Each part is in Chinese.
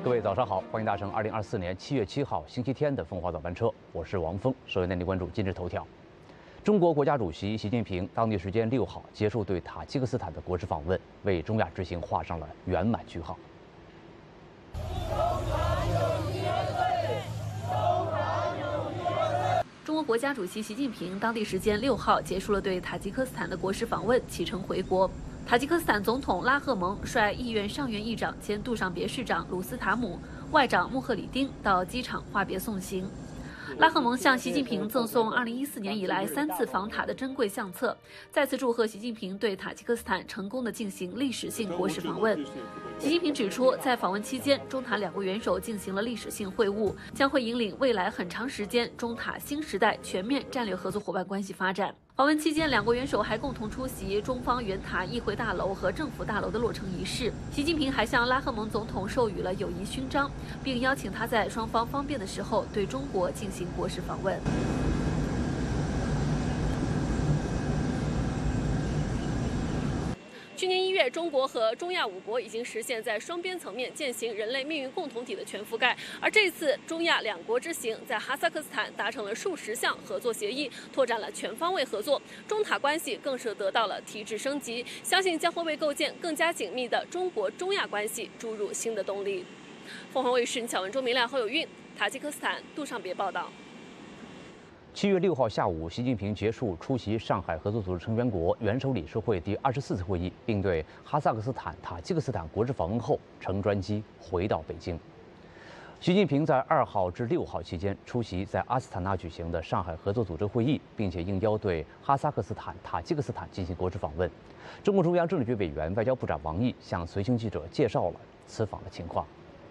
各位早上好，欢迎搭乘2024年7月7号星期天的凤凰早班车，我是王峰。首先带您关注今日头条：中国国家主席习近平当地时间6号结束对塔吉克斯坦的国事访问，为中亚之行画上了圆满句号。 中国国家主席习近平当地时间6号结束了对塔吉克斯坦的国事访问，启程回国。塔吉克斯坦总统拉赫蒙率议院上院议长兼杜尚别市长鲁斯塔姆、外长穆赫里丁到机场话别送行。拉赫蒙向习近平赠送2014年以来3次访塔的珍贵相册，再次祝贺习近平对塔吉克斯坦成功地进行历史性国事访问。习近平指出，在访问期间，中塔2国元首进行了历史性会晤，将会引领未来很长时间中塔新时代全面战略合作伙伴关系发展。访问期间，2国元首还共同出席中方圆塔议会大楼和政府大楼的落成仪式。习近平还向拉赫蒙总统授予了友谊勋章，并邀请他在双方方便的时候对中国进行国事访问。去年1月，中国和中亚5国已经实现在双边层面践行人类命运共同体的全覆盖，而这次中亚2国之行在哈萨克斯坦达成了数十项合作协议，拓展了全方位合作，中塔关系更是得到了提质升级，相信将会为构建更加紧密的中国中亚关系注入新的动力。凤凰卫视小文、周明亮、侯有运，塔吉克斯坦杜尚别报道。 7月6号下午，习近平结束出席上海合作组织成员国元首理事会第24次会议，并对哈萨克斯坦、塔吉克斯坦国事访问后，乘专机回到北京。习近平在2号至6号期间出席在阿斯塔纳举行的上海合作组织会议，并且应邀对哈萨克斯坦、塔吉克斯坦进行国事访问。中共中央政治局委员、外交部长王毅向随行记者介绍了此访的情况。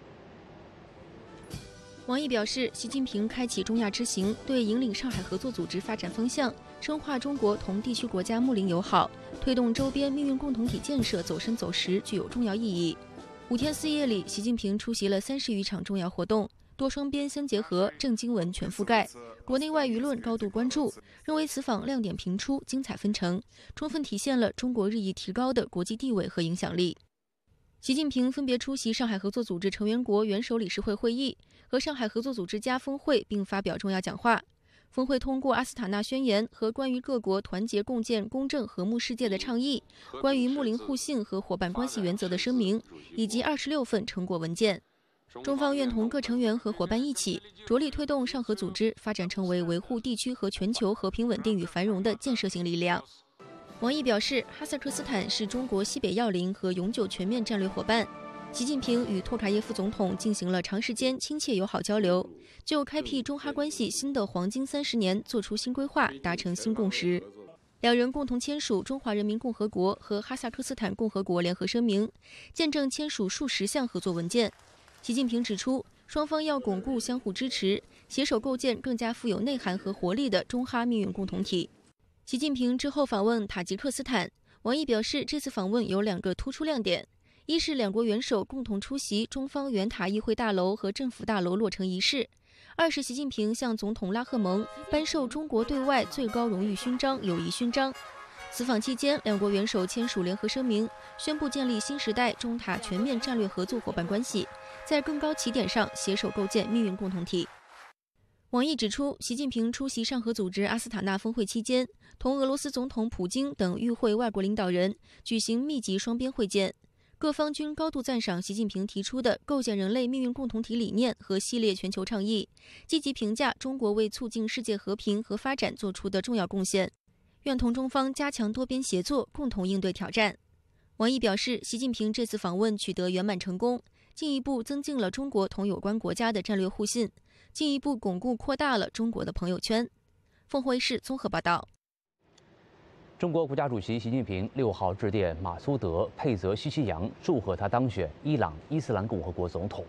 王毅表示，习近平开启中亚之行，对引领上海合作组织发展方向、深化中国同地区国家睦邻友好、推动周边命运共同体建设走深走实具有重要意义。5天4夜里，习近平出席了30余场重要活动，多双边相结合，正经文全覆盖，国内外舆论高度关注，认为此访亮点频出，精彩纷呈，充分体现了中国日益提高的国际地位和影响力。习近平分别出席上海合作组织成员国元首理事会会议和上海合作组织加峰会，并发表重要讲话。峰会通过阿斯塔纳宣言和关于各国团结共建公正和睦世界的倡议，关于睦邻互信和伙伴关系原则的声明，以及26份成果文件。中方愿同各成员和伙伴一起，着力推动上合组织发展成为维护地区和全球和平稳定与繁荣的建设性力量。王毅表示，哈萨克斯坦是中国西北要邻和永久全面战略伙伴。习近平与托卡耶夫总统进行了长时间亲切友好交流，就开辟中哈关系新的黄金30年作出新规划，达成新共识。两人共同签署中华人民共和国和哈萨克斯坦共和国联合声明，见证签署数十项合作文件。习近平指出，双方要巩固相互支持，携手构建更加富有内涵和活力的中哈命运共同体。习近平之后访问塔吉克斯坦，王毅表示，这次访问有2个突出亮点。一是2国元首共同出席中方圆塔议会大楼和政府大楼落成仪式；二是习近平向总统拉赫蒙颁授中国对外最高荣誉勋章友谊勋章。此访期间，2国元首签署联合声明，宣布建立新时代中塔全面战略合作伙伴关系，在更高起点上携手构建命运共同体。王毅指出，习近平出席上合组织阿斯塔纳峰会期间，同俄罗斯总统普京等与会外国领导人举行密集双边会见。各方均高度赞赏习近平提出的构建人类命运共同体理念和系列全球倡议，积极评价中国为促进世界和平和发展做出的重要贡献，愿同中方加强多边协作，共同应对挑战。王毅表示，习近平这次访问取得圆满成功，进一步增进了中国同有关国家的战略互信，进一步巩固扩大了中国的朋友圈。凤凰卫视综合报道。 中国国家主席习近平6号致电马苏德·佩泽西西扬，祝贺他当选伊朗伊斯兰共和国总统。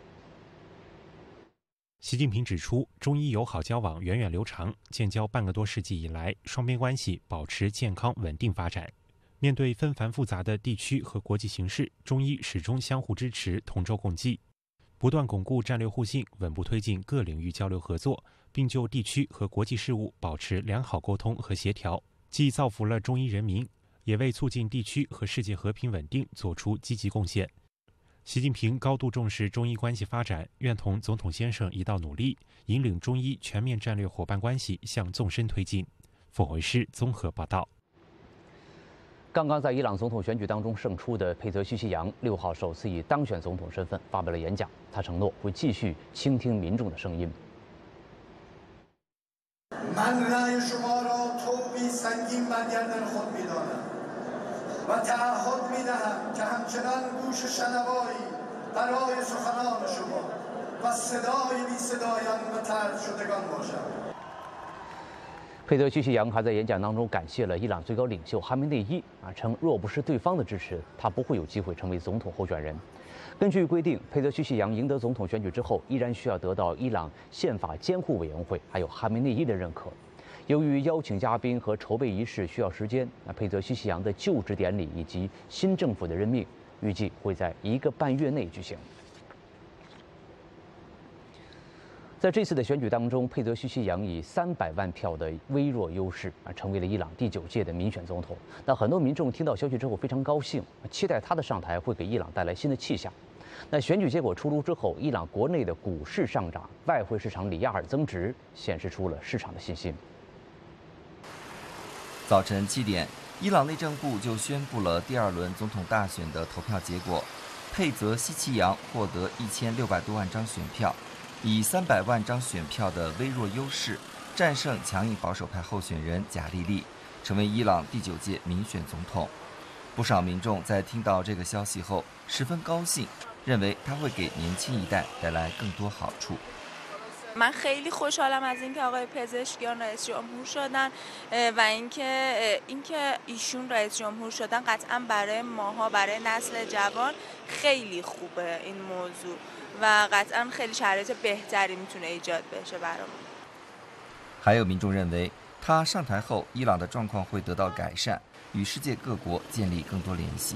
习近平指出，中伊友好交往源远流长，建交半个多世纪以来，双边关系保持健康稳定发展。面对纷繁复杂的地区和国际形势，中伊始终相互支持，同舟共济，不断巩固战略互信，稳步推进各领域交流合作，并就地区和国际事务保持良好沟通和协调，既造福了中伊人民，也为促进地区和世界和平稳定做出积极贡献。 习近平高度重视中伊关系发展，愿同总统先生一道努力，引领中伊全面战略伙伴关系向纵深推进。凤凰卫视综合报道。 刚刚在伊朗总统选举当中胜出的佩泽西希扬6号首次以当选总统身份发表了演讲，他承诺会继续倾听民众的声音。佩泽西希扬还在演讲当中感谢了伊朗最高领袖哈梅内伊称若不是对方的支持，他不会有机会成为总统候选人。根据规定，佩泽西希扬赢得总统选举之后，依然需要得到伊朗宪法监护委员会还有哈梅内伊的认可。由于邀请嘉宾和筹备仪式需要时间，佩泽西希扬的就职典礼以及新政府的任命预计会在1个半月内举行。在这次的选举当中，佩泽西希扬以300万票的微弱优势成为了伊朗第9届的民选总统。那很多民众听到消息之后非常高兴，期待他的上台会给伊朗带来新的气象。那选举结果出炉之后，伊朗国内的股市上涨，外汇市场里亚尔增值，显示出了市场的信心。 早晨7点，伊朗内政部就宣布了第2轮总统大选的投票结果，佩泽西希扬获得1600多万张选票。以300万张选票的微弱优势，战胜强硬保守派候选人贾利利，成为伊朗第9届民选总统。不少民众在听到这个消息后十分高兴，认为他会给年轻一代带来更多好处。 من خیلی خوشحالم از اینکه آقای پزشکیان رئیس جمهور شدن و اینکه ایشون رئیس جمهور شدن قطعا برای ماها برای نسل جوان خیلی خوبه این موضوع و قطعا خیلی شرایط بهتری میتونه ایجاد بشه برامون。 还有民众认为，他上台后，伊朗的状况会得到改善，与世界各国建立更多联系。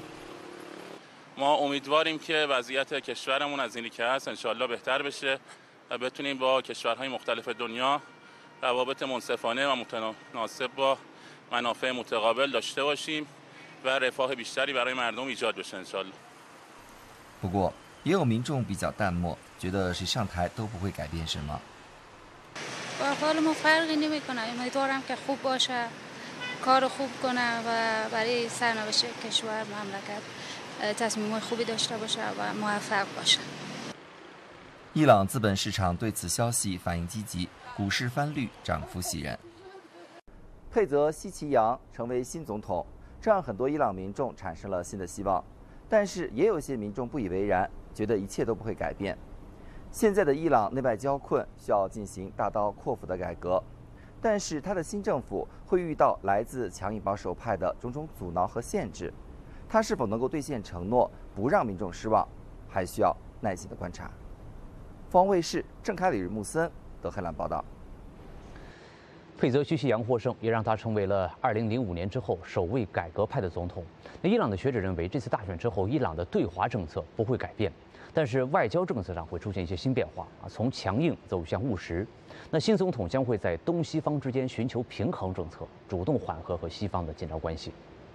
ما امیدواریم که وضعیت کشورمون از اینی که هست ان شاءالله بهتر بشه و بتونیم با کشورهای مختلف دنیا روابط منصفانه و متناسب با منافع متقابل داشته باشیم و رفاه بیشتری برای مردم ایجاد بشه ان شاءالله。 不过，也有民众比较淡漠，觉得谁上台都不会改变什么。 با حال ما فرقی نمیکنه، امیدوارم که خوب باشه، کار خوب کنه و برای سرنوشت کشور مملکت تصمیمات خوبی داشته باشه و موفق باشه。 伊朗资本市场对此消息反应积极，股市翻绿，涨幅喜人。佩泽西希扬成为新总统，这让很多伊朗民众产生了新的希望，但是也有些民众不以为然，觉得一切都不会改变。现在的伊朗内外交困，需要进行大刀阔斧的改革，但是他的新政府会遇到来自强硬保守派的种种阻挠和限制，他是否能够兑现承诺，不让民众失望，还需要耐心的观察。凤凰卫视郑凯里日穆森德黑兰报道。 佩泽西希扬获胜，也让他成为了2005年之后首位改革派的总统。那伊朗的学者认为，这次大选之后，伊朗的对华政策不会改变，但是外交政策上会出现一些新变化从强硬走向务实。那新总统将会在东西方之间寻求平衡政策，主动缓和和西方的紧张关系。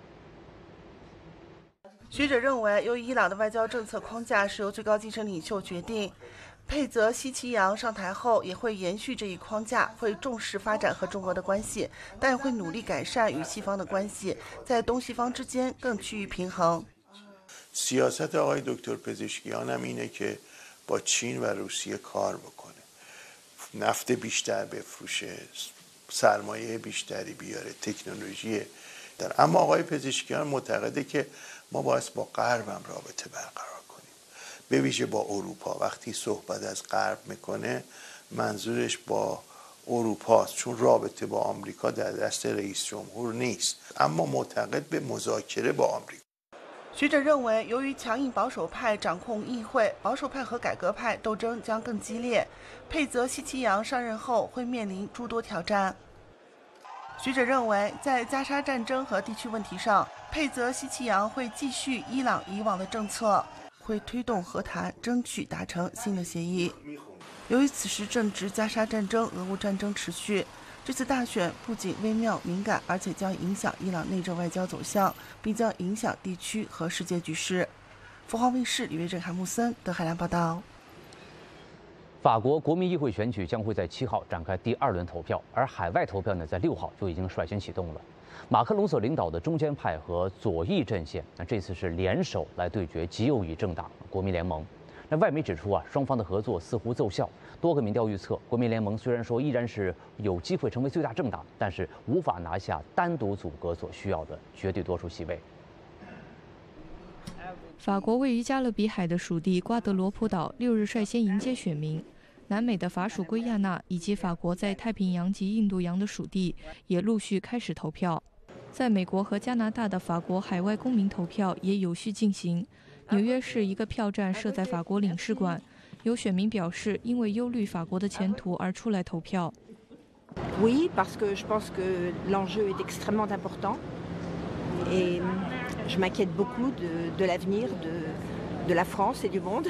学者认为，由于伊朗的外交政策框架是由最高精神领袖决定，佩泽西希扬上台后也会延续这一框架，会重视发展和中国的关系，但会努力改善与西方的关系，在东西方之间更趋于平衡。 سیاست آقای دکتر پزشکیان هم اینه که با چین و روسیه کار بکنه، نفت بیشتر بفروشه، سرمایه بیشتری بیاره، تکنولوژی در. اما آقای پزشکیان معتقده که ما باید با غرب هم رابطه برقرار کنیم، به ویژه با اروپا. وقتی صحبت از غرب میکنه منظورش با اروپاست، چون رابطه با آمریکا در دست رئیس جمهور نیست، اما معتقد به مذاکره با آمریکا。 学者认为，由于强硬保守派掌控议会，保守派和改革派斗争将更激烈。佩泽西希扬上任后会面临诸多挑战。学者认为，在加沙战争和地区问题上，佩泽西希扬会继续伊朗以往的政策，会推动和谈，争取达成新的协议。由于此时正值加沙战争、俄乌战争持续，这次大选不仅微妙敏感，而且将影响伊朗内政外交走向，并将影响地区和世界局势。 凤凰卫视李维正、韩木森、德海兰报道。 法国国民议会选举将会在7号展开第2轮投票，而海外投票呢，在6号就已经率先启动了。马克龙所领导的中间派和左翼阵线，那这次是联手来对决极右翼政党国民联盟。那外媒指出啊，双方的合作似乎奏效。多个民调预测，国民联盟虽然说依然是有机会成为最大政党，但是无法拿下单独组阁所需要的绝对多数席位。 法国位于加勒比海的属地瓜德罗普岛6日率先迎接选民，南美的法属圭亚那以及法国在太平洋及印度洋的属地也陆续开始投票。在美国和加拿大的法国海外公民投票也有序进行。纽约市一个票站设在法国领事馆，有选民表示因为忧虑法国的前途而出来投票。 Oui, parce que je pense que l'enjeu est extrêmement important et je m'inquiète beaucoup de l'avenir de la France et du monde.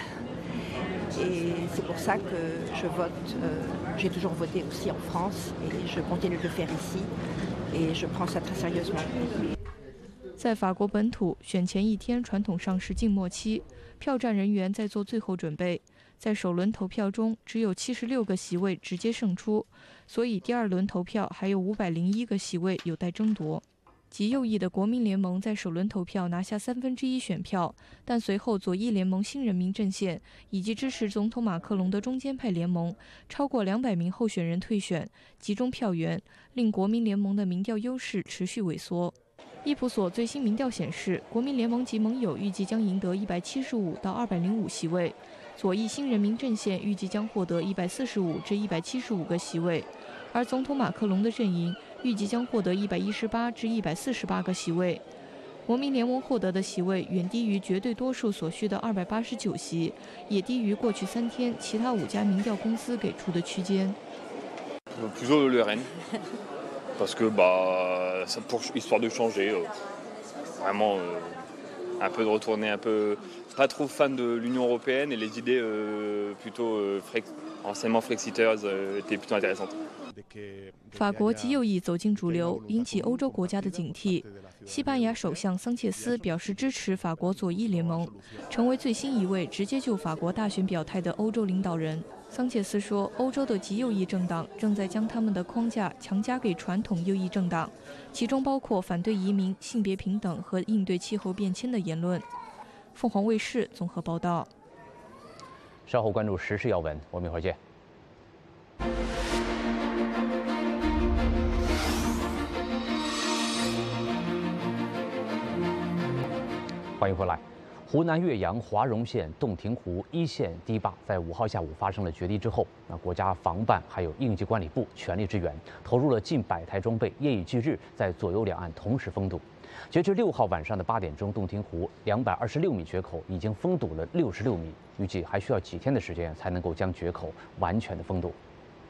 Et c'est pour ça que je vote. J'ai toujours voté aussi en France et je continue de le faire ici. Et je prends ça très sérieusement. 在法国本土，选前一天传统上是静默期，票站人员在做最后准备。在首轮投票中，只有76个席位直接胜出，所以第2轮投票还有501个席位有待争夺。极右翼的国民联盟在首轮投票拿下1/3选票，但随后左翼联盟新人民阵线以及支持总统马克龙的中间派联盟超过200名候选人退选，集中票源，令国民联盟的民调优势持续萎缩。伊普索最新民调显示，国民联盟及盟友预计将赢得175到205席位，左翼新人民阵线预计将获得145至175个席位，而总统马克龙的阵营预计将获得118至148个席位。国民联盟获得的席位远低于绝对多数所需的289席，也低于过去3天其他5家民调公司给出的区间。 Plutôt le RN, parce que pour histoire de changer, vraiment un peu de retourner un peu, pas trop fan de l'Union européenne et les idées plutôt anciennement flexiteuses étaient plutôt intéressantes. 法国极右翼走进主流，引起欧洲国家的警惕。西班牙首相桑切斯表示支持法国左翼联盟，成为最新一位直接就法国大选表态的欧洲领导人。桑切斯说，欧洲的极右翼政党正在将他们的框架强加给传统右翼政党，其中包括反对移民、性别平等和应对气候变迁的言论。凤凰卫视综合报道。 稍后关注时事要闻，我们一会儿见。欢迎回来。湖南岳阳华容县洞庭湖一线堤坝在5号下午发生了决堤之后，国家防办还有应急管理部全力支援，投入了近100台装备，夜以继日在左右两岸同时封堵。截至6号晚上的8点钟，洞庭湖226米决口已经封堵了66米，预计还需要几天的时间才能够将决口完全的封堵。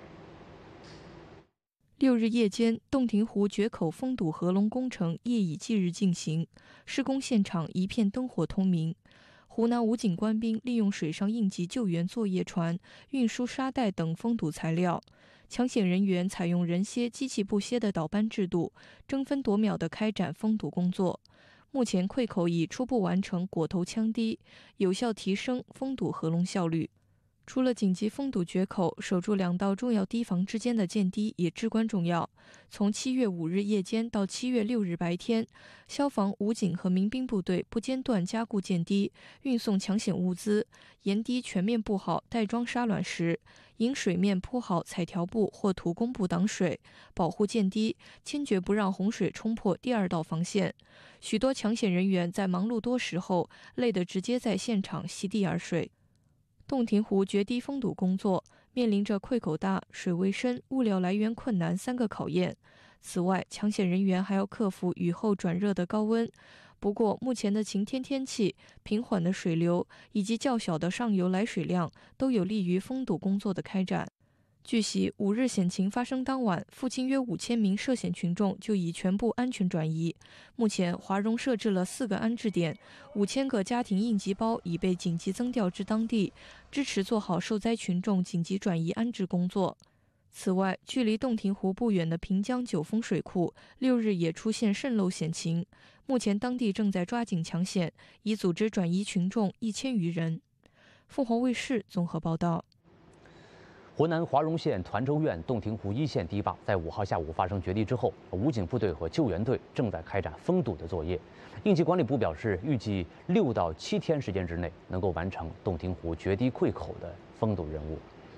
6日夜间，洞庭湖决口封堵合龙工程夜以继日进行，施工现场一片灯火通明。湖南武警官兵利用水上应急救援作业船运输沙袋等封堵材料，抢险人员采用人歇机器不歇的倒班制度，争分夺秒地开展封堵工作。目前溃口已初步完成裹头枪堤，有效提升封堵合龙效率。除了紧急封堵决口，守住2道重要堤防之间的建堤也至关重要。从7月5日夜间到7月6日白天，消防、武警和民兵部队不间断加固建堤，运送抢险物资，沿堤全面布好袋装沙卵石，引水面铺好彩条布或土工布挡水，保护建堤，坚决不让洪水冲破第2道防线。许多抢险人员在忙碌多时后，累得直接在现场席地而睡。洞庭湖决堤封堵工作面临着溃口大、水位深、物料来源困难3个考验。此外，抢险人员还要克服雨后转热的高温。不过，目前的晴天天气、平缓的水流以及较小的上游来水量，都有利于封堵工作的开展。据悉，5日险情发生当晚，附近约5000名涉险群众就已全部安全转移。目前，华容设置了4个安置点，5000个家庭应急包已被紧急增调至当地，支持做好受灾群众紧急转移安置工作。 此外，距离洞庭湖不远的平江九峰水库6日也出现渗漏险情，目前当地正在抓紧抢险，已组织转移群众1000余人。凤凰卫视综合报道。 湖南华容县团州院洞庭湖1线堤坝在5号下午发生决堤之后，武警部队和救援队正在开展封堵的作业。应急管理部表示，预计6到7天时间之内能够完成洞庭湖决堤溃口的封堵任务。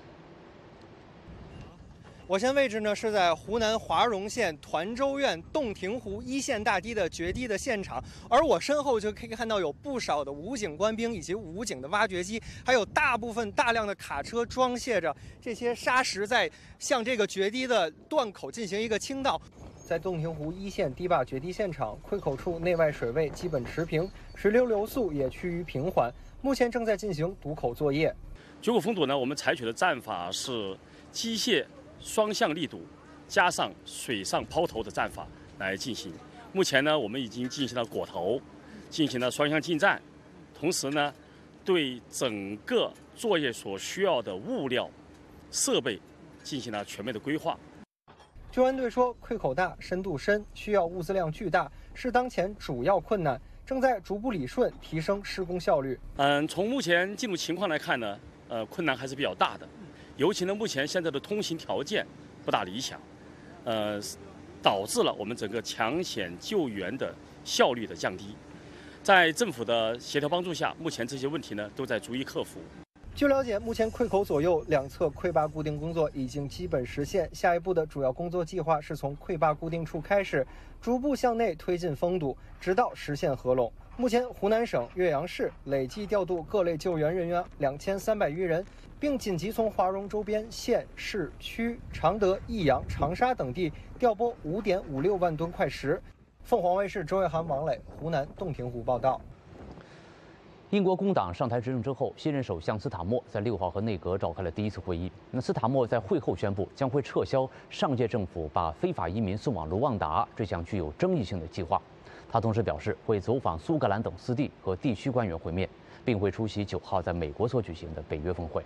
我现在位置呢是在湖南华容县团州院洞庭湖1线大堤的决堤的现场，而我身后就可以看到有不少的武警官兵以及武警的挖掘机，还有大量的卡车装卸着这些沙石，在向这个决堤的断口进行一个倾倒。在洞庭湖1线堤坝决堤现场，溃口处内外水位基本持平，水流速也趋于平缓，目前正在进行堵口作业。 决口封堵呢，我们采取的战法是机械双向力堵加上水上抛投的战法来进行。目前呢，我们已经进行了裹头，进行了双向进站，同时呢，对整个作业所需要的物料、设备进行了全面的规划。 救援队说，溃口大、深度深，需要物资量巨大，是当前主要困难，正在逐步理顺，提升施工效率。 从目前进度情况来看呢，困难还是比较大的。尤其呢，目前现在的通行条件不大理想，导致了我们整个抢险救援的效率的降低。在政府的协调帮助下，目前这些问题呢都在逐一克服。 据了解，目前溃口左右两侧溃坝固定工作已经基本实现，下一步的主要工作计划是从溃坝固定处开始，逐步向内推进封堵，直到实现合拢。目前，湖南省岳阳市累计调度各类救援人员2300余人，并紧急从华容周边县市区、常德、益阳、长沙等地调拨5.56万吨快石。凤凰卫视周月涵、王磊，湖南洞庭湖报道。 英国工党上台执政之后，新任首相斯塔默在6号和内阁召开了第1次会议。斯塔默在会后宣布，将会撤销上届政府把非法移民送往卢旺达这项具有争议性的计划。他同时表示，会走访苏格兰等4地和地区官员会面，并会出席9号在美国所举行的北约峰会。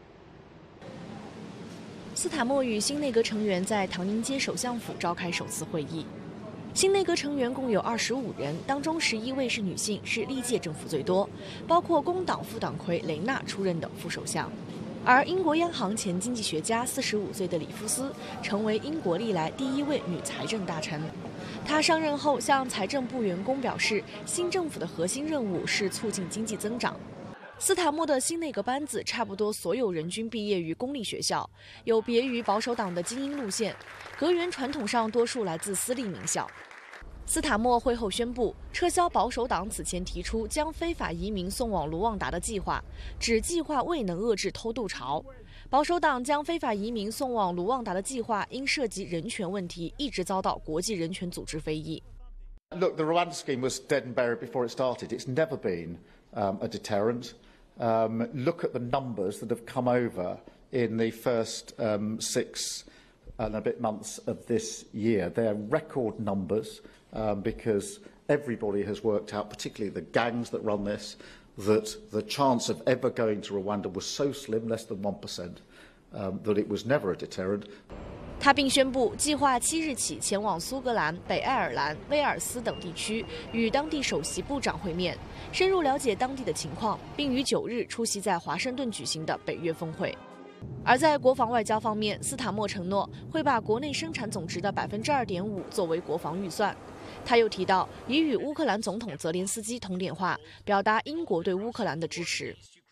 斯塔默与新内阁成员在唐宁街首相府召开首次会议。新内阁成员共有25人，当中11位是女性，是历届政府最多，包括工党副党魁雷纳出任的副首相。而英国央行前经济学家45岁的里夫斯成为英国历来第1位女财政大臣。她上任后向财政部员工表示，新政府的核心任务是促进经济增长。斯塔默的新内阁班子差不多所有人均毕业于公立学校，有别于保守党的精英路线，阁员传统上多数来自私立名校。斯塔默会后宣布撤销保守党此前提出将非法移民送往卢旺达的计划，指计划未能遏制偷渡潮。保守党将非法移民送往卢旺达的计划因涉及人权问题，一直遭到国际人权组织非议。 Look, the Rwanda scheme was dead and buried before it started. It's never been a deterrent. Look at the numbers that have come over in the first 6 and a bit months of this year. They are record numbers because everybody has worked out, particularly the gangs that run this, that the chance of ever going to Rwanda was so slim, less than 1%, that it was never a deterrent. 他并宣布，计划7日起前往苏格兰、北爱尔兰、威尔斯等地区，与当地首席部长会面，深入了解当地的情况，并于9日出席在华盛顿举行的北约峰会。而在国防外交方面，斯塔默承诺会把国内生产总值的2.5%作为国防预算。他又提到，已与乌克兰总统泽连斯基通电话，表达英国对乌克兰的支持。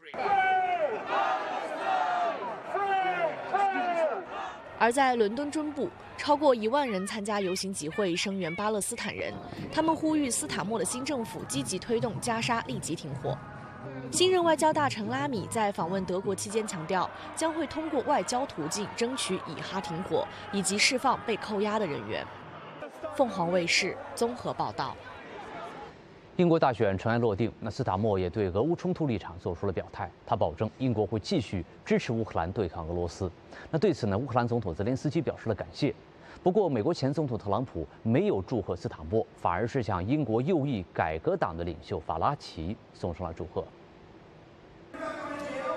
而在伦敦中部，超过1万人参加游行集会，声援巴勒斯坦人。他们呼吁斯塔默的新政府积极推动加沙立即停火。新任外交大臣拉米在访问德国期间强调，将会通过外交途径争取以哈停火，以及释放被扣押的人员。凤凰卫视综合报道。 英国大选尘埃落定，斯塔默也对俄乌冲突立场做出了表态。他保证英国会继续支持乌克兰对抗俄罗斯。对此乌克兰总统泽连斯基表示了感谢。不过，美国前总统特朗普没有祝贺斯塔默，反而是向英国右翼改革党的领袖法拉奇送上了祝贺。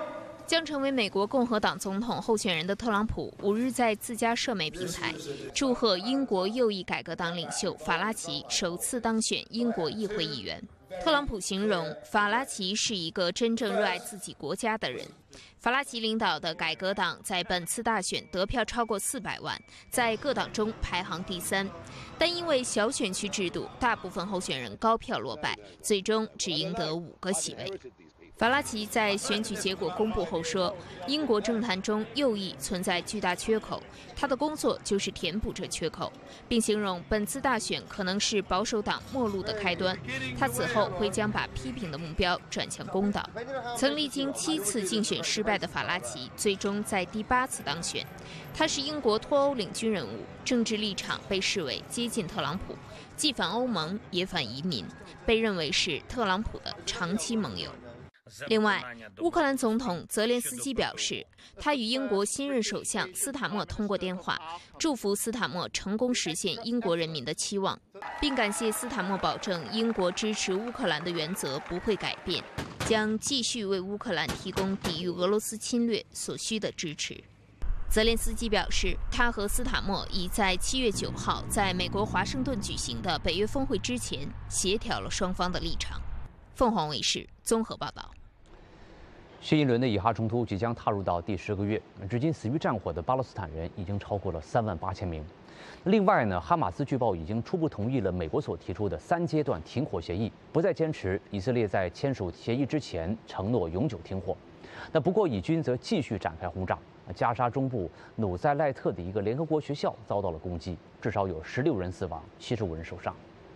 将成为美国共和党总统候选人的特朗普5日在自家社媒平台祝贺英国右翼改革党领袖法拉奇首次当选英国议会议员。特朗普形容法拉奇是一个真正热爱自己国家的人。法拉奇领导的改革党在本次大选得票超过400万，在各党中排行第3，但因为小选区制度，大部分候选人高票落败，最终只赢得5个席位。法拉奇在选举结果公布后说，英国政坛中右翼存在巨大缺口，他的工作就是填补这缺口，并形容本次大选可能是保守党末路的开端。他此后会将把批评的目标转向工党。曾历经7次竞选失败的法拉奇，最终在第8次当选。他是英国脱欧领军人物，政治立场被视为接近特朗普，既反欧盟也反移民，被认为是特朗普的长期盟友。另外，乌克兰总统泽连斯基表示，他与英国新任首相斯塔默通过电话，祝福斯塔默成功实现英国人民的期望，并感谢斯塔默保证英国支持乌克兰的原则不会改变，将继续为乌克兰提供抵御俄罗斯侵略所需的支持。泽连斯基表示，他和斯塔默已在7月9号在美国华盛顿举行的北约峰会之前协调了双方的立场。凤凰卫视综合报道。 新一轮的以哈冲突即将踏入到第10个月，至今死于战火的巴勒斯坦人已经超过了38000名。另外呢，哈马斯据报已经初步同意了美国所提出的3阶段停火协议，不再坚持以色列在签署协议之前承诺永久停火。那不过以军则继续展开轰炸，加沙中部努塞赖特的一个联合国学校遭到了攻击，至少有16人死亡，75人受伤。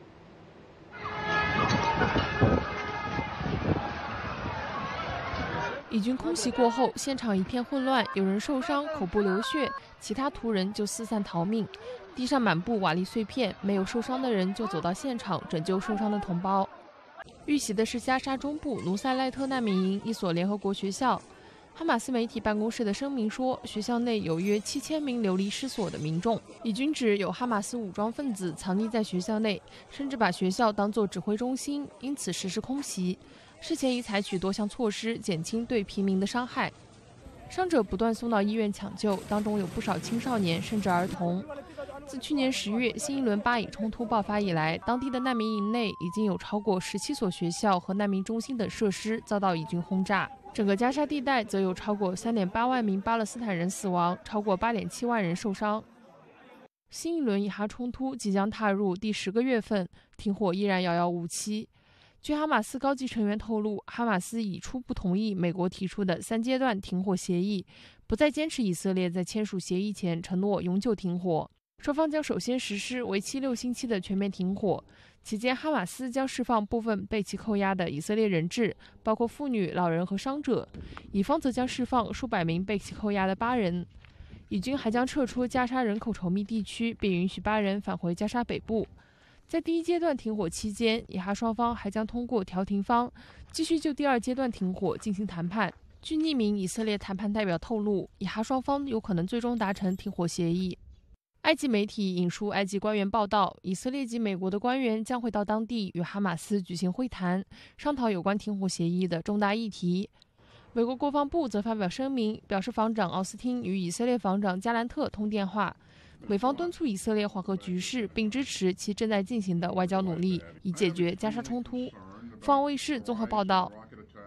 以军空袭过后，现场一片混乱，有人受伤，口部流血，其他途人就四散逃命。地上满布瓦砾碎片，没有受伤的人就走到现场拯救受伤的同胞。遇袭的是加沙中部努塞赖特难民营一所联合国学校。哈马斯媒体办公室的声明说，学校内有约7000名流离失所的民众。以军指有哈马斯武装分子藏匿在学校内，甚至把学校当作指挥中心，因此实施空袭。事前已采取多项措施减轻对平民的伤害，伤者不断送到医院抢救，当中有不少青少年甚至儿童。自去年10月新一轮巴以冲突爆发以来，当地的难民营内已经有超过17所学校和难民中心等设施遭到以军轰炸。整个加沙地带则有超过3.8万名巴勒斯坦人死亡，超过8.7万人受伤。新一轮以哈冲突即将踏入第10个月份，停火依然遥遥无期。据哈马斯高级成员透露，哈马斯已初步同意美国提出的3阶段停火协议，不再坚持以色列在签署协议前承诺永久停火。双方将首先实施为期6星期的全面停火，期间哈马斯将释放部分被其扣押的以色列人质，包括妇女、老人和伤者；以方则将释放数百名被其扣押的巴人。以军还将撤出加沙人口稠密地区，并允许巴人返回加沙北部。在第1阶段停火期间，以哈双方还将通过调停方继续就第2阶段停火进行谈判。据匿名以色列谈判代表透露，以哈双方有可能最终达成停火协议。埃及媒体引述埃及官员报道，以色列及美国的官员将会到当地与哈马斯举行会谈，商讨有关停火协议的重大议题。美国国防部则发表声明，表示防长奥斯汀与以色列防长加兰特通电话，美方敦促以色列缓和局势，并支持其正在进行的外交努力，以解决加沙冲突。凤凰卫视综合报道。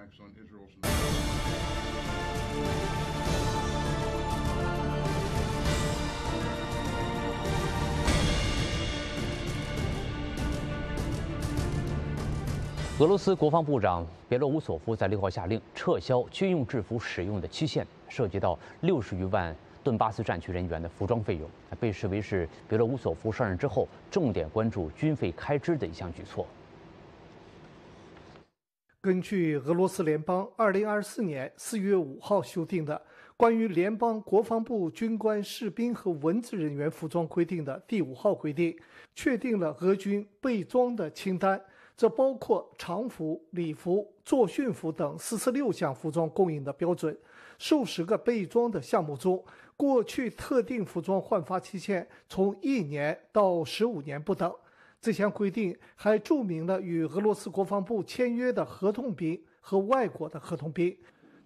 俄罗斯国防部长别洛乌索夫在6号下令撤销军用制服使用的期限，涉及到60余万顿巴斯战区人员的服装费用，被视为是别洛乌索夫上任之后重点关注军费开支的一项举措。 根据俄罗斯联邦2024年4月5号修订的关于联邦国防部军官、士兵和文职人员服装规定的第5号规定，确定了俄军备装的清单。这包括常服、礼服、作训服等46项服装供应的标准。数十个备装的项目中，过去特定服装换发期限从1年到15年不等。这项规定还注明了与俄罗斯国防部签约的合同兵和外国的合同兵。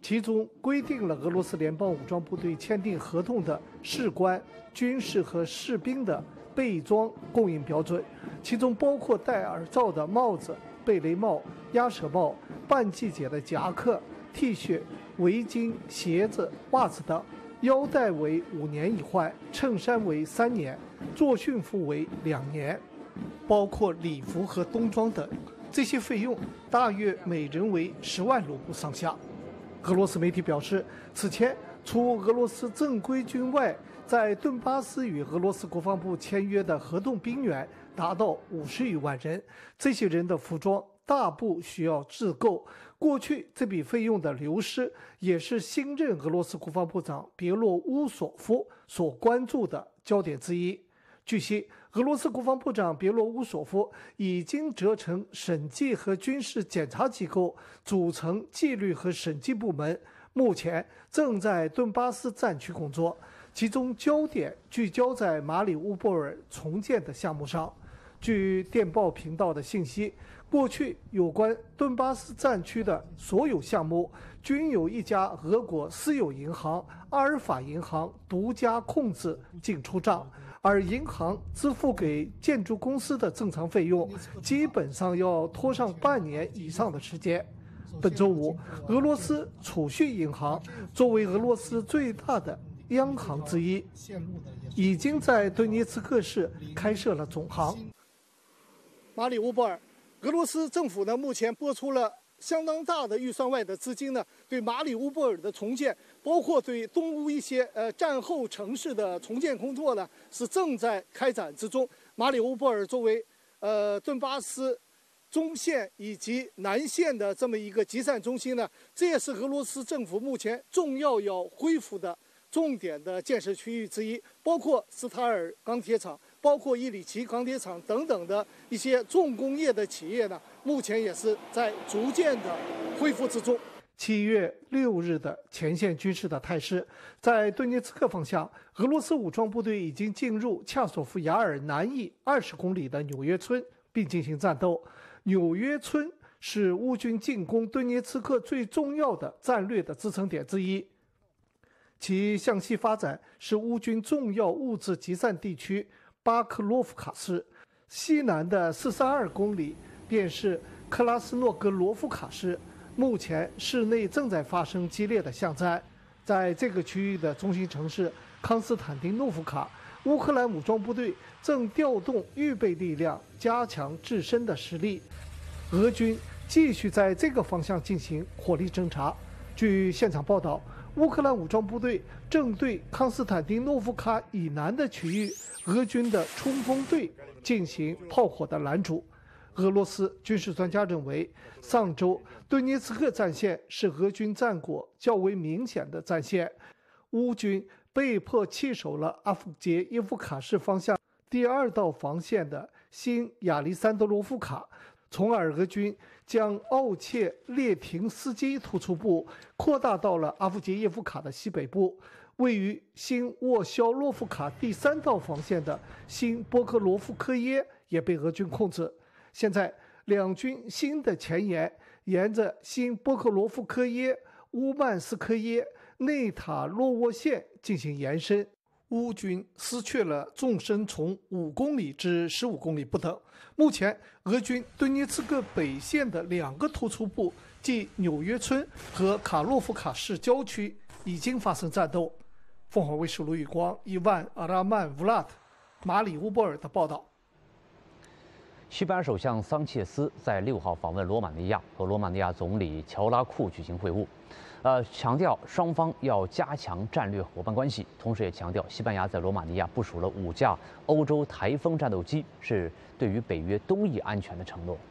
其中规定了俄罗斯联邦武装部队签订合同的士官、军士和士兵的备装供应标准，其中包括戴耳罩的帽子、贝雷帽、鸭舌帽、半季节的夹克、T 恤、围巾、鞋子、袜子等。腰带为5年一换，衬衫为3年，作训服为2年，包括礼服和冬装等。这些费用大约每人为10万卢布上下。俄罗斯媒体表示，此前除俄罗斯正规军外，在顿巴斯与俄罗斯国防部签约的合同兵员达到50余万人，这些人的服装大部需要自购。过去这笔费用的流失也是新任俄罗斯国防部长别洛乌索夫所关注的焦点之一。据悉，俄罗斯国防部长别洛乌索夫已经责成审计和军事检查机构组成纪律和审计部门，目前正在顿巴斯战区工作，其中焦点聚焦在马里乌波尔重建的项目上。据电报频道的信息，过去有关顿巴斯战区的所有项目均由一家俄国私有银行阿尔法银行独家控制进出账，而银行支付给建筑公司的正常费用基本上要拖上半年以上的时间。本周五，俄罗斯储蓄银行作为俄罗斯最大的央行之一，已经在顿涅茨克市开设了总行。马里乌波尔，俄罗斯政府呢目前拨出了相当大的预算外的资金呢，对马里乌波尔的重建，包括对东乌一些战后城市的重建工作呢，是正在开展之中。马里乌波尔作为顿巴斯中线以及南线的这么一个集散中心呢，这也是俄罗斯政府目前重要要恢复的重点的建设区域之一，包括斯塔尔钢铁厂，包括伊里奇钢铁厂等等的一些重工业的企业呢，目前也是在逐渐的恢复之中。7月6日的前线军事的态势，在顿涅茨克方向，俄罗斯武装部队已经进入恰索夫雅尔南翼20公里的纽约村，并进行战斗。纽约村是乌军进攻顿涅茨克最重要的战略的支撑点之一。其向西发展是乌军重要物资集散地区巴克洛夫卡市，西南的42公里便是克拉斯诺格罗夫卡市。目前市内正在发生激烈的巷战。在这个区域的中心城市康斯坦丁诺夫卡，乌克兰武装部队正调动预备力量，加强自身的实力。俄军继续在这个方向进行火力侦察。据现场报道，乌克兰武装部队正对康斯坦丁诺夫卡以南的区域俄军的冲锋队进行炮火的拦阻。俄罗斯军事专家认为，上周顿涅茨克战线是俄军战果较为明显的战线，乌军被迫弃守了阿夫杰耶夫卡市方向第2道防线的新亚历山德罗夫卡，从而俄军将奥切列廷斯基突出部扩大到了阿夫杰耶夫卡的西北部。位于新沃肖洛夫卡第3道防线的新波克罗夫科耶也被俄军控制。现在两军新的前沿沿着新波克罗夫科耶、乌曼斯科耶、内塔洛沃线进行延伸。乌军失去了纵深从5公里至15公里不等。目前，俄军顿涅茨克北线的2个突出部，即纽约村和卡洛夫卡市郊区，已经发生战斗。凤凰卫视卢宇光、伊万·阿拉曼乌拉特、马里乌波尔的报道。 西班牙首相桑切斯在6号访问罗马尼亚，和罗马尼亚总理乔拉库举行会晤，强调双方要加强战略伙伴关系，同时也强调西班牙在罗马尼亚部署了5架欧洲台风战斗机，是对于北约东翼安全的承诺。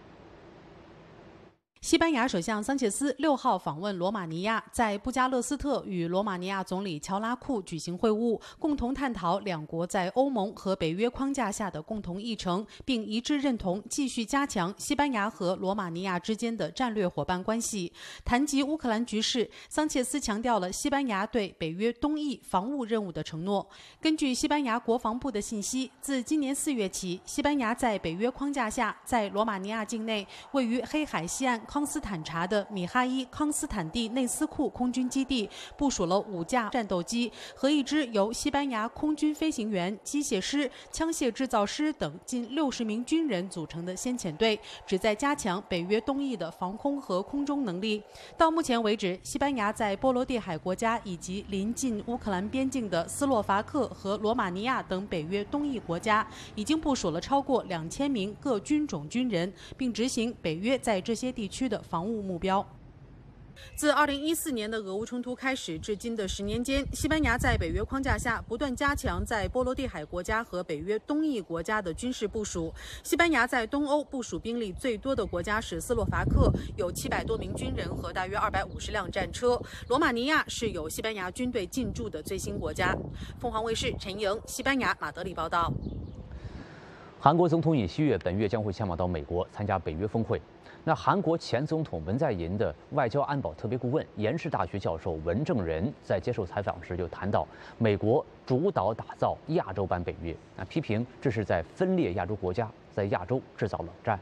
西班牙首相桑切斯6号访问罗马尼亚，在布加勒斯特与罗马尼亚总理乔拉库举行会晤，共同探讨两国在欧盟和北约框架下的共同议程，并一致认同继续加强西班牙和罗马尼亚之间的战略伙伴关系。谈及乌克兰局势，桑切斯强调了西班牙对北约东翼防务任务的承诺。根据西班牙国防部的信息，自今年4月起，西班牙在北约框架下，在罗马尼亚境内位于黑海西岸康斯坦察的米哈伊康斯坦蒂内斯库空军基地部署了5架战斗机和一支由西班牙空军飞行员、机械师、枪械制造师等近60名军人组成的先遣队，旨在加强北约东翼的防空和空中能力。到目前为止，西班牙在波罗的海国家以及临近乌克兰边境的斯洛伐克和罗马尼亚等北约东翼国家，已经部署了超过2000名各军种军人，并执行北约在这些地区的防务目标。自2014年的俄乌冲突开始至今的10年间，西班牙在北约框架下不断加强在波罗的海国家和北约东翼国家的军事部署。西班牙在东欧部署兵力最多的国家是斯洛伐克，有700多名军人和大约250辆战车。罗马尼亚是有西班牙军队进驻的最新国家。凤凰卫视陈莹，西班牙马德里报道。 韩国总统尹锡悦本月将会前往到美国参加北约峰会。那韩国前总统文在寅的外交安保特别顾问、延世大学教授文正仁在接受采访时就谈到，美国主导打造亚洲版北约，批评这是在分裂亚洲国家，在亚洲制造冷战。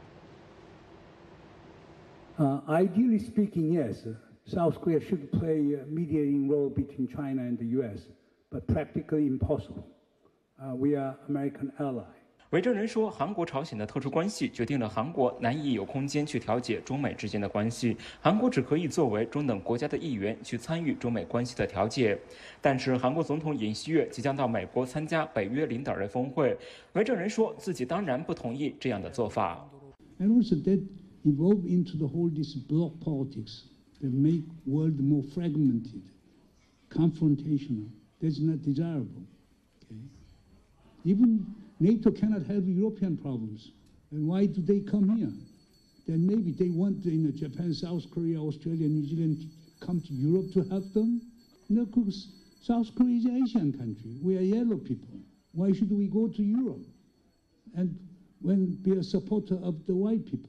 Ideally speaking, yes, South Korea should play a mediating role between China and the U.S., but practically impossible. We are American ally. 韦正仁说，韩国朝鲜的特殊关系决定了韩国难以有空间去调解中美之间的关系，韩国只可以作为中等国家的一员去参与中美关系的调解。但是韩国总统尹锡悦即将到美国参加北约领导人峰会，韦正仁说自己当然不同意这样的做法。 And also that evolve into the whole this bloc politics that make world more fragmented, confrontational. That's not desirable. Okay? Even NATO cannot have European problems. And why do they come here? Then maybe they want Japan, South Korea, Australia, New Zealand to come to Europe to help them? No, because South Korea is an Asian country. We are yellow people. Why should we go to Europe? And when be a supporter of the white people?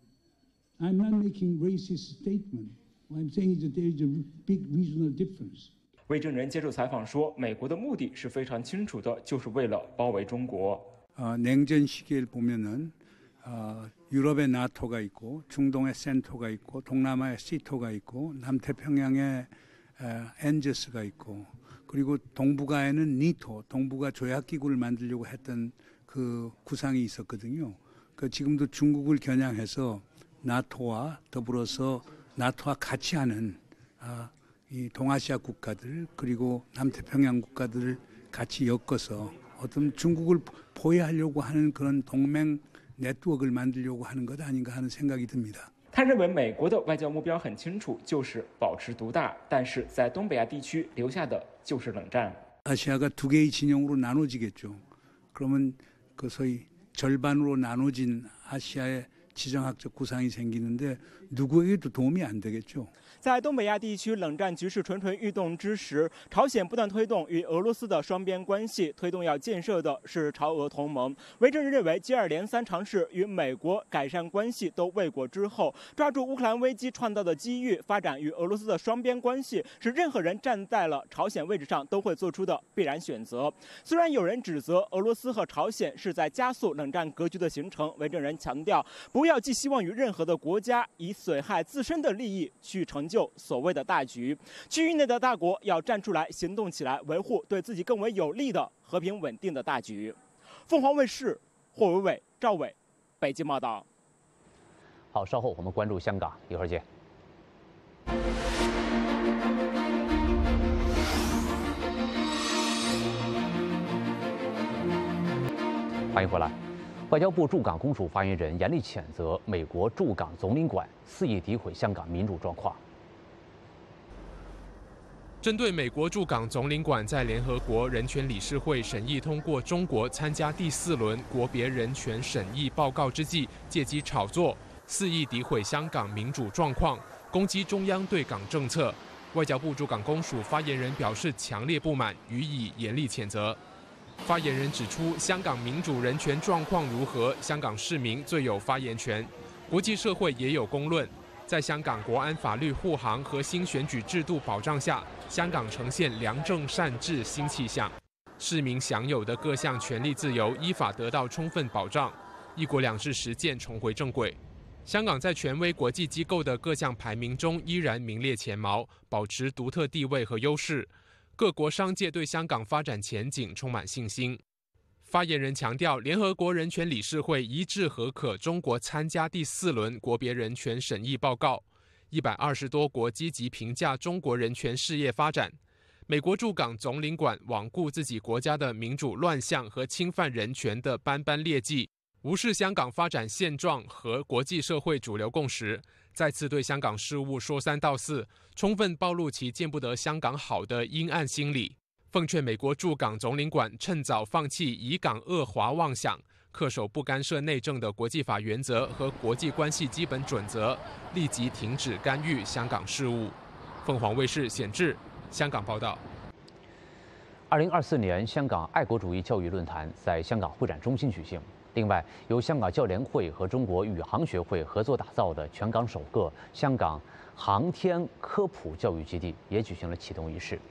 I'm not making racist statement. What I'm saying is that there is a big regional difference. 魏正仁接受采访说，美国的目的是非常清楚的，就是为了包围中国。 냉전 시기를 보면은 유럽에 나토가 있고, 중동에 센토가 있고, 동남아에 시토가 있고, 남태평양에 엔저스가 있고, 그리고 동북아에는 니토, 동북아 조약기구를 만들려고 했던 그 구상이 있었거든요. 지금도 중국을 겨냥해서 나토와 더불어서 나토와 같이 하는 이 동아시아 국가들 그리고 남태평양 국가들을 같이 엮어서 어떤 중국을 포위하려고 하는 그런 동맹 네트워크를 만들려고 하는 것 아닌가 하는 생각이 듭니다. 他认为美国的外交目标很清楚，就是保持独大，但是在东北亚地区留下的就是冷战。 아시아가 두 개의 진영으로 나눠지겠죠. 그러면 그 소위 절반으로 나눠진 아시아의 지정학적 구상이 생기는데 누구에게도 도움이 안 되겠죠. 在东北亚地区冷战局势蠢蠢欲动之时，朝鲜不断推动与俄罗斯的双边关系，推动要建设的是朝俄同盟。韦正仁认为，接二连三尝试与美国改善关系都未果之后，抓住乌克兰危机创造的机遇，发展与俄罗斯的双边关系，是任何人站在了朝鲜位置上都会做出的必然选择。虽然有人指责俄罗斯和朝鲜是在加速冷战格局的形成，韦正仁强调，不要寄希望于任何的国家以损害自身的利益去成就所谓的大局，区域内的大国要站出来行动起来，维护对自己更为有利的和平稳定的大局。凤凰卫视霍伟伟、赵伟北京报道。 好，稍后我们关注香港，一会儿见。欢迎回来。外交部驻港公署发言人严厉谴责美国驻港总领馆肆意诋毁香港民主状况。 针对美国驻港总领馆在联合国人权理事会审议通过中国参加第4轮国别人权审议报告之际，借机炒作，肆意诋毁香港民主状况，攻击中央对港政策，外交部驻港公署发言人表示强烈不满，予以严厉谴责。发言人指出，香港民主人权状况如何，香港市民最有发言权，国际社会也有公论。在香港国安法律护航和新选举制度保障下，香港呈现良政善治新气象，市民享有的各项权利自由依法得到充分保障，一国两制实践重回正轨。 香港在权威国际机构的各项排名中依然名列前茅，保持独特地位和优势。各国商界对香港发展前景充满信心。发言人强调，联合国人权理事会一致核可中国参加第4轮国别人权审议报告。120多国积极评价中国人权事业发展。美国驻港总领馆罔顾自己国家的民主乱象和侵犯人权的斑斑劣迹，无视香港发展现状和国际社会主流共识，再次对香港事务说三道四，充分暴露其见不得香港好的阴暗心理。奉劝美国驻港总领馆趁早放弃以港恶华妄想，恪守不干涉内政的国际法原则和国际关系基本准则，立即停止干预香港事务。凤凰卫视显志，香港报道。 2024年香港爱国主义教育论坛在香港会展中心举行。另外，由香港教联会和中国宇航学会合作打造的全港首个香港航天科普教育基地也举行了启动仪式。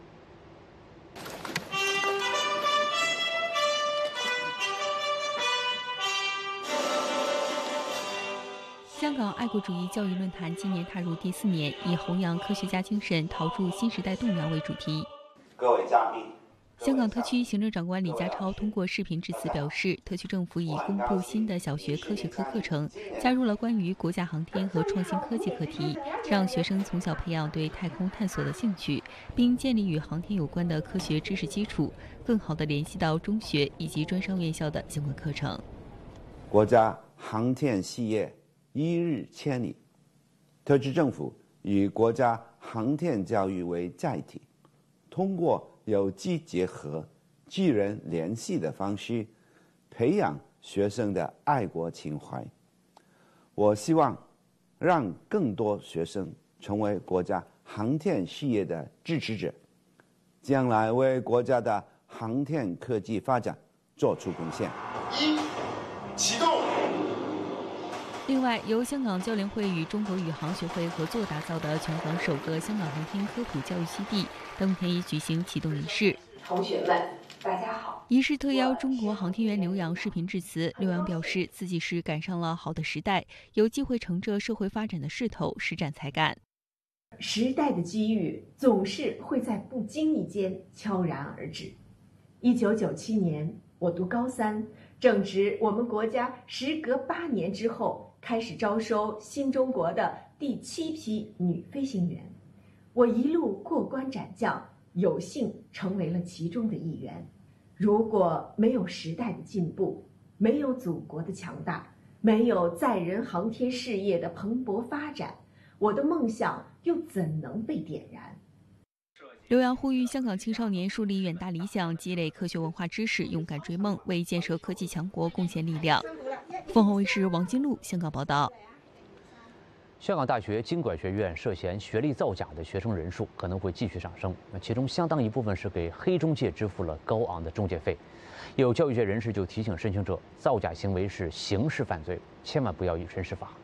香港爱国主义教育论坛今年踏入第4年，以弘扬科学家精神、陶铸新时代栋梁为主题。 各位嘉宾。 香港特区行政长官李家超通过视频致辞表示，特区政府已公布新的小学科学课课程，加入了关于国家航天和创新科技课题，让学生从小培养对太空探索的兴趣，并建立与航天有关的科学知识基础，更好地联系到中学以及专上院校的相关课程。 国家航天事业一日千里，特区政府以国家航天教育为载体，通过有机结合、技人联系的方式，培养学生的爱国情怀。我希望让更多学生成为国家航天事业的支持者，将来为国家的航天科技发展做出贡献。 启动。另外，由香港教联会与中国宇航学会合作打造的全港首个香港航天科普教育基地，当天已举行启动仪式。 同学们，大家好。 仪式特邀中国航天员刘洋视频致辞。刘洋表示，自己是赶上了好的时代，有机会乘着社会发展的势头施展才干。 时代的机遇总是会在不经意间悄然而至。1997年，我读高3，正值我们国家时隔8年之后开始招收新中国的第7批女飞行员，我一路过关斩将，有幸成为了其中的一员。如果没有时代的进步，没有祖国的强大，没有载人航天事业的蓬勃发展，我的梦想又怎能被点燃？ 刘洋呼吁香港青少年树立远大理想，积累科学文化知识，勇敢追梦，为建设科技强国贡献力量。凤凰卫视王金璐香港报道。 香港大学经管学院涉嫌学历造假的学生人数可能会继续上升，其中相当一部分是给黑中介支付了高昂的中介费。有教育界人士就提醒申请者，造假行为是刑事犯罪，千万不要以身试法。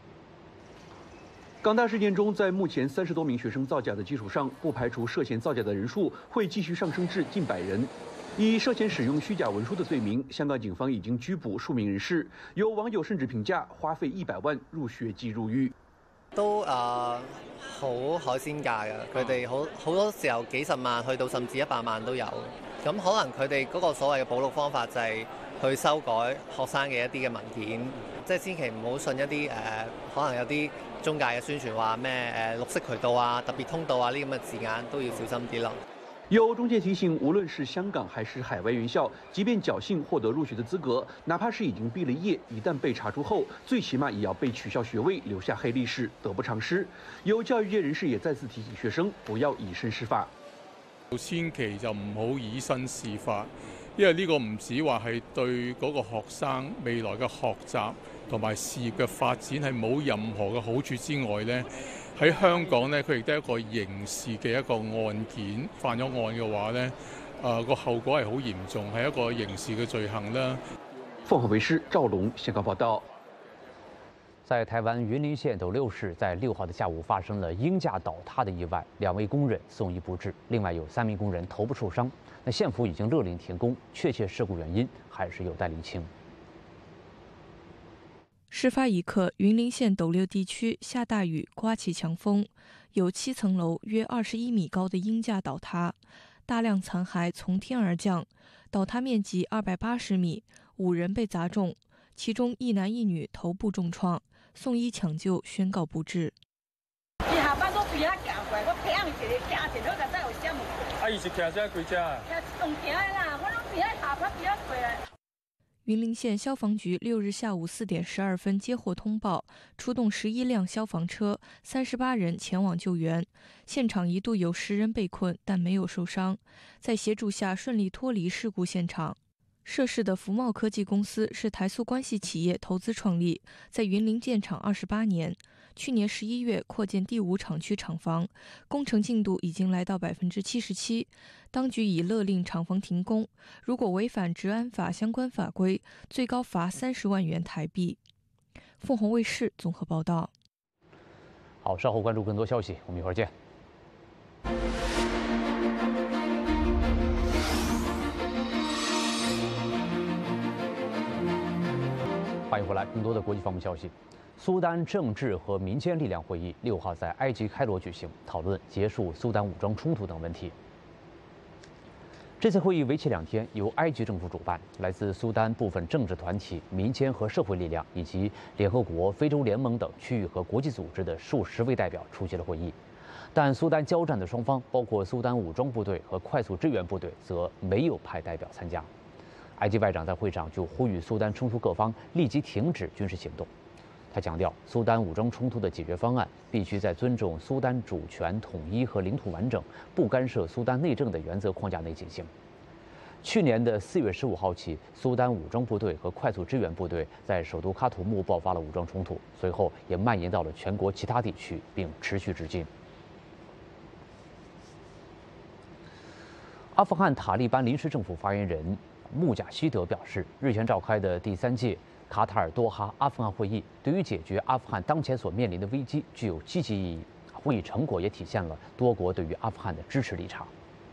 港大事件中，在目前30多名学生造假的基础上，不排除涉嫌造假的人数会继续上升至近100人。以涉嫌使用虚假文书的罪名，香港警方已經拘捕數名人士。有網友甚至評價花費100萬入學即入獄。 都好海鮮價嘅，佢哋好多時候幾十萬去到甚至100萬都有。咁可能佢哋嗰個所謂嘅保錄方法就係去修改學生嘅一啲嘅文件，即係千祈唔好信一啲可能有啲中介嘅宣傳話咩綠色渠道啊、特別通道啊呢咁嘅字眼都要小心啲咯。 有中介提醒，无论是香港还是海外院校，即便侥幸获得入学的资格，哪怕是已经毕了业，一旦被查出后，最起码也要被取消学位，留下黑历史，得不偿失。有教育界人士也再次提醒学生，不要以身试法。 千祈就唔好以身試法，因為呢個唔止話係對嗰個學生未來嘅學習同埋事業嘅發展係冇任何嘅好處之外呢，喺香港呢，佢亦都係一個刑事嘅一個案件，犯咗案嘅話呢，個後果係好嚴重，係一個刑事嘅罪行啦。 凤凰卫視趙龍香港報道。 在台湾云林县斗六市，在6号的下午发生了鹰架倒塌的意外，2位工人送医不治，另外有3名工人头部受伤。那县府已经勒令停工，确切事故原因还是有待厘清。 事发一刻，云林县斗六地区下大雨，刮起强风，有7层楼约21米高的鹰架倒塌，大量残骸从天而降，倒塌面积280米，5人被砸中，其中1男1女头部重创，送医抢救，宣告不治。云林县消防局6日下午4点12分接获通报，出动11辆消防车，38人前往救援。现场一度有10人被困，但没有受伤，在协助下顺利脱离事故现场。涉事的福茂科技公司是台塑关系企业投资创立，在云林建厂28年。去年11月扩建第5厂区厂房，工程进度已经来到77%。当局已勒令厂房停工，如果违反治安法相关法规，最高罚30万元台币。凤凰卫视综合报道。 好，稍后关注更多消息，我们一会儿见。欢迎回来，更多的国际方面消息。苏丹政治和民间力量会议6号在埃及开罗举行，讨论结束苏丹武装冲突等问题。这次会议为期2天，由埃及政府主办，来自苏丹部分政治团体、民间和社会力量以及联合国、非洲联盟等区域和国际组织的数十位代表出席了会议。但苏丹交战的双方，包括苏丹武装部队和快速支援部队，则没有派代表参加。埃及外长在会上就呼吁苏丹冲突各方立即停止军事行动。他强调，苏丹武装冲突的解决方案必须在尊重苏丹主权、统一和领土完整、不干涉苏丹内政的原则框架内进行。去年的4月15号起，苏丹武装部队和快速支援部队在首都喀土穆爆发了武装冲突，随后也蔓延到了全国其他地区，并持续至今。阿富汗塔利班临时政府发言人穆贾希德表示，日前召开的第3届卡塔尔多哈阿富汗会议对于解决阿富汗当前所面临的危机具有积极意义。会议成果也体现了多国对于阿富汗的支持立场。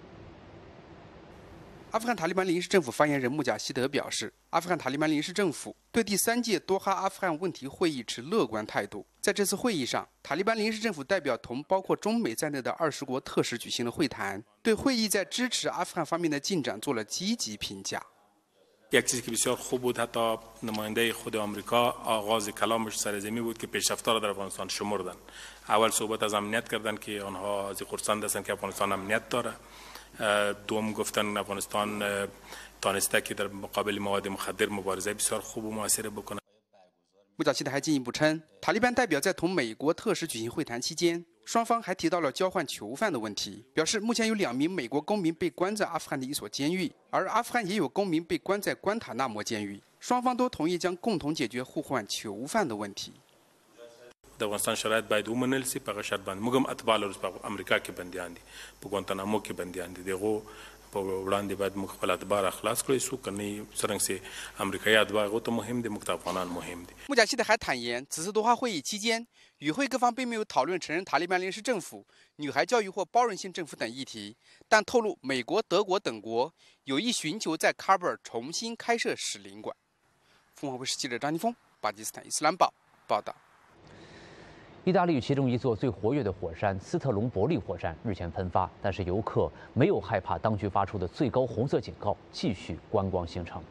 阿富汗塔利班临时政府发言人穆贾希德表示，阿富汗塔利班临时政府对第3届多哈阿富汗问题会议持乐观态度。在这次会议上，塔利班临时政府代表同包括中美在内的20国特使举行了会谈，对会议在支持阿富汗方面的进展做了积极评价。 یک چیزی که بسیار خوب بود حتی نماینده خود آمریکا آغاز کلامش سرزمینی بود که پیشرفت‌ها را در افغانستان شمردن. اول صحبت از امنیت کردن که آنها از خرسند هستند که افغانستان امنیت داره. دوم گفتن افغانستان تانسته که در مقابل مواد مخدر مبارزه بسیار خوب و موثر بکنه. 穆贾希德还进一步称，塔利班代表在同美国特使举行会谈期间，双方还提到了交换囚犯的问题，表示目前有2名美国公民被关在阿富汗的一所监狱，而阿富汗也有公民被关在关塔那摩监狱，双方都同意将共同解决互换囚犯的问题。 در افغانستان شرایط باید ومنل سي په شرط باندې موږ هم اتباع لرو په امریکا کې بنديان دي په ګوانتانامو کې بنديان دي دغه په وړاندې باید موږ خپل اتباع خلاص کړو سو کني څنګه سي امریکایي اتباع غو ته مهم دي موږ ته افغانان مهم دي。 穆贾希德还坦言，此次多哈会议期间，与会各方并没有讨论承认塔利班临时政府、女孩教育或包容性政府等议题，但透露美国、德国等国有意寻求在喀布尔重新开设使领馆。凤凰卫视记者张金峰，巴基斯坦伊斯兰报报道。 意大利其中一座最活跃的火山斯特隆伯利火山日前喷发，但是游客没有害怕当局发出的最高红色警告，继续观光行程。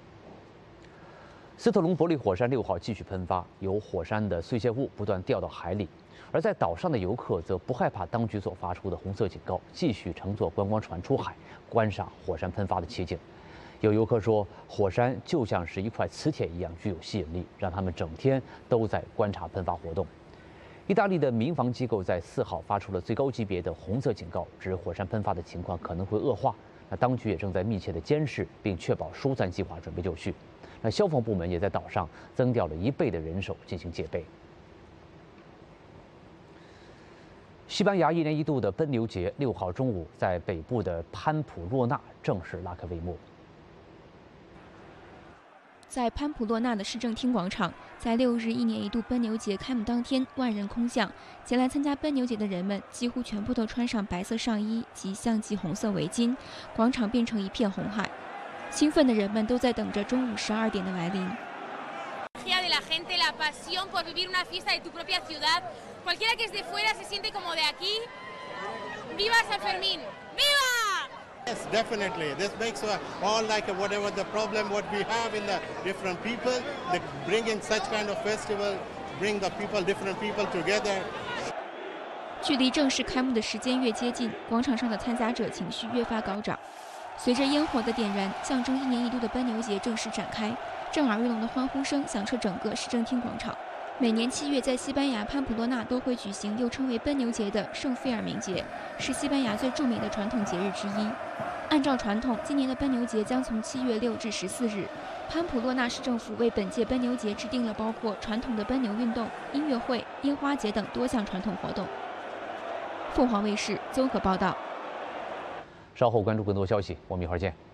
斯特隆伯利火山6号继续喷发，有火山的碎屑物不断掉到海里，而在岛上的游客则不害怕当局所发出的红色警告，继续乘坐观光船出海，观赏火山喷发的奇景。有游客说，火山就像是一块磁铁一样具有吸引力，让他们整天都在观察喷发活动。意大利的民防机构在4号发出了最高级别的红色警告，指火山喷发的情况可能会恶化。那当局也正在密切的监视，并确保疏散计划准备就绪。那消防部门也在岛上增调了1倍的人手进行戒备。西班牙1年1度的奔牛节6号中午在北部的潘普洛纳正式拉开帷幕。 在潘普洛纳的市政厅广场，在6日1年1度奔牛节开幕当天，万人空巷。前来参加奔牛节的人们几乎全部都穿上白色上衣及象迹红色围巾，广场变成一片红海。兴奋的人们都在等着中午12点的来临。 la gente la pasión por vivir una fiesta de tu propia ciudad. Cualquiera que es de fuera se siente como de aquí. ¡Viva San Fermín! ¡Viva! Yes, definitely. This makes all like whatever the problem what we have in the different people, they bring in such kind of festival, bring the people, different people together. 距离正式开幕的时间越接近，广场上的参加者情绪越发高涨。随着烟火的点燃，象征1年1度的奔牛节正式展开，震耳欲聋的欢呼声响彻整个市政厅广场。每年7月在西班牙潘普洛纳都会举行又称为奔牛节的圣费尔明节，是西班牙最著名的传统节日之一。按照传统，今年的奔牛节将从7月6至14日。潘普洛纳市政府为本届奔牛节制定了包括传统的奔牛运动、音乐会、烟花节等多项传统活动。凤凰卫视综合报道。 稍后关注更多消息，我们一会儿见。